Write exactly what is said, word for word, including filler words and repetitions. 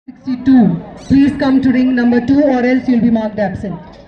sixty-two. Please come to ring number two or else you'll be marked absent.